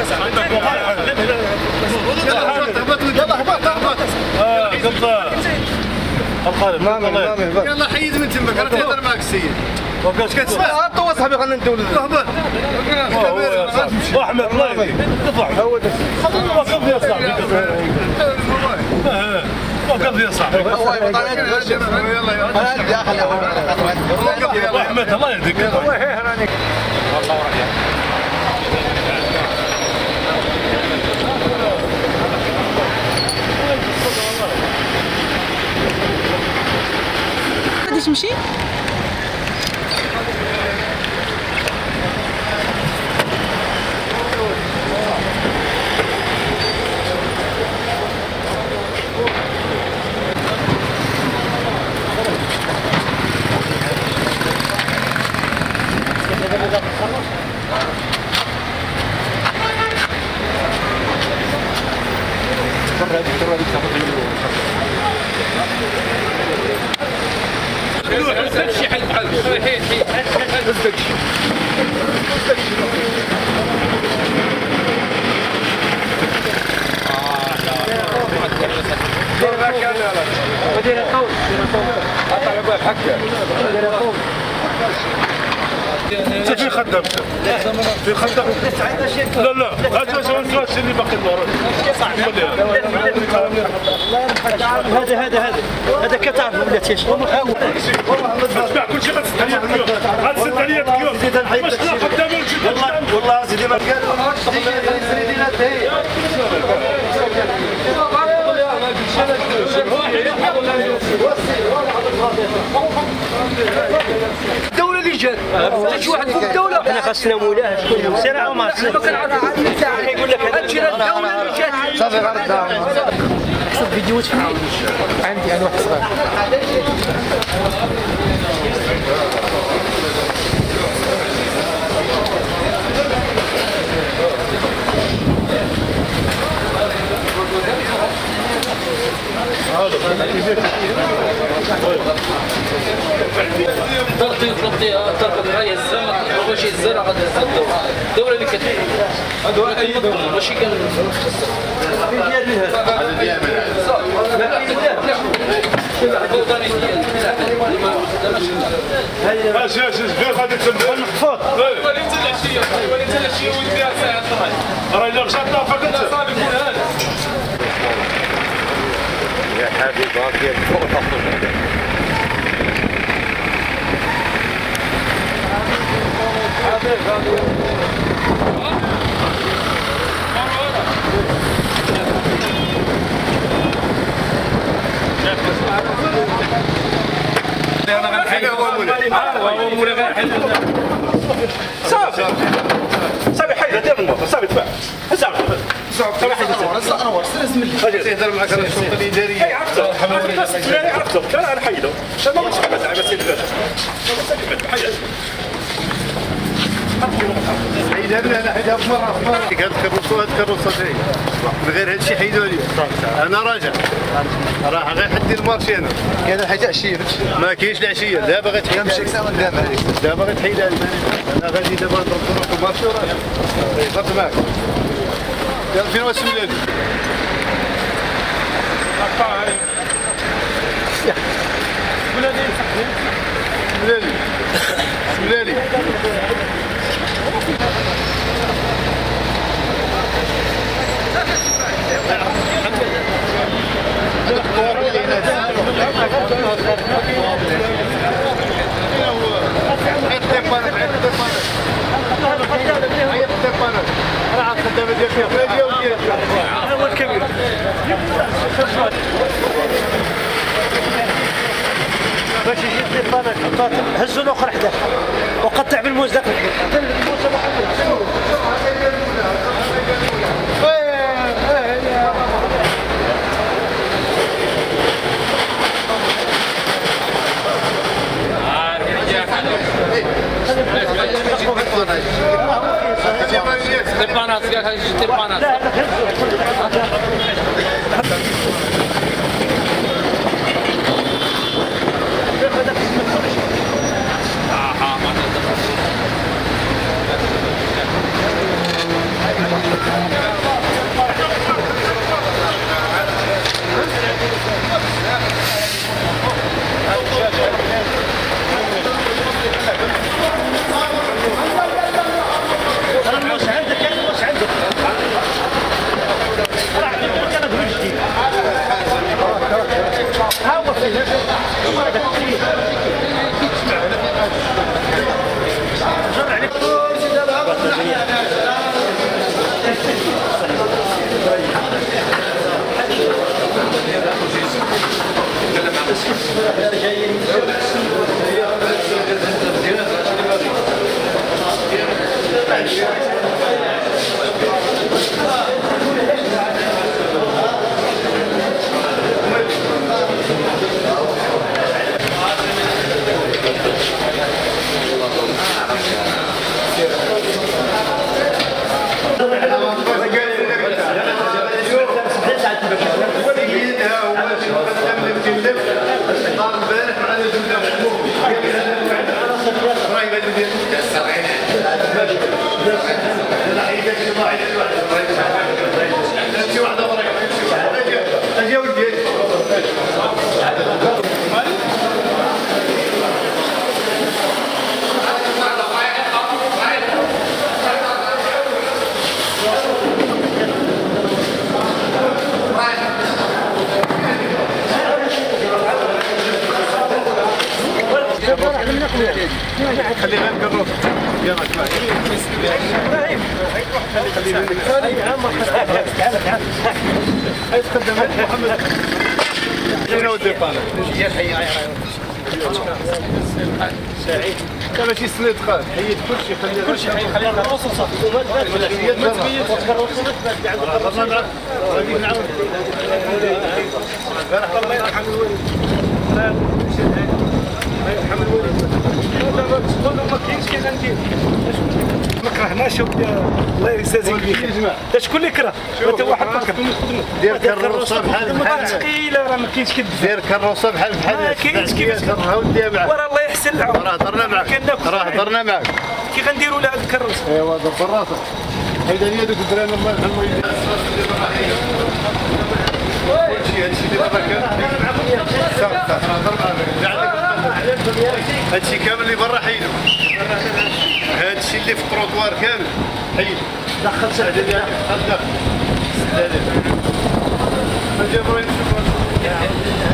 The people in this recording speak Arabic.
يلا حيد من تمك انا تهضر معك السيد واش كتسمع طوا صاحبي خلينا ندولو اهبط احمد الله يهديك اطلع هو وقف يا صاحبي وقف يا صاحبي يلا احمد الله يهديك الله يهنيك والله غادي تمشي شي حل بحال ودير القول قطع الباب حكا ودير القول انت فين خدمت؟ فين خدمت؟ لا لا هذا الشيء اللي باقي لورا هذا كتعرف ولات ايش تبع كل شيء غتسد عليا اليوم غتسد عليا اليوم واش خدامين والله سيدي ما قال الدولة اللي جات شي واحد فوق الدولة احنا خاصنا مولاه شكون سرعه وما يقول لك هذا الدولة اللي جات صافي غنبدا فيديوهات فين عندي انا واحد صغير طرق الرايه الزرع ماشي الزرع غادي الدوله اللي كتحيد ماشي كان غير غادي تبدا المحفوظ وليت العشيه وديها ساعه الطريق راه الا مشات طافك انت يا حبيبي يا فوق الخطوط صافي صافي حيد دير الموطور صافي تباع تهضر معك على الشرطه الاداريه عرفتو انا حيدو ما بغيتش نعمل على سيدي حيدها بمره هذيك الكروسه ديالي من غير هادشي حيدوها لي انا راجع راه غير حدي المارشي انا كاين الحاجه عشيه ما كاينش العشيه دابا غتحيد دابا غتحيدها لي انا غادي دابا نضرب في المارشي وراجع هضرت معاك يلا فين هو السملالي سملالي هو الكبير باش يجي الطيبانات هزوا الاخر حداه وقطع بالموز ذاك تبانات قال هذه تبانات ما خلي غير كروس يلا خلي تقدم محمد جينا ودي طالع سعيد كان ماشي سنيد خالد حيد كلشي خلي كلشي خلي الكروس وصافي ولا حيد ما تبيت الكروس هضرنا معاه غادي نعاود الله يرحم الوالد محمد الوليد ما كاينش كي غندير ما كرهناش الله يجازيك بخير شكون اللي كره انت واحد فكر دير كروسه بحال ثقيله راه ما كاينش كذب دير كروسه بحال ما كاينش كيفاش كرهها وديها معاك وراه الله يحسن العون راه هضرنا معاك هضرنا معاك كي غنديروا لها هاد الكروسه ايوا دبر راسك هيدا هي دوك الدراري الله يرحمهم هادشي اللي برا كان هادشي كامل اللي برا حيدو هادشي اللي في التروطوار كامل حيدو دخل سعده ديالك دخل سعده ما جابوا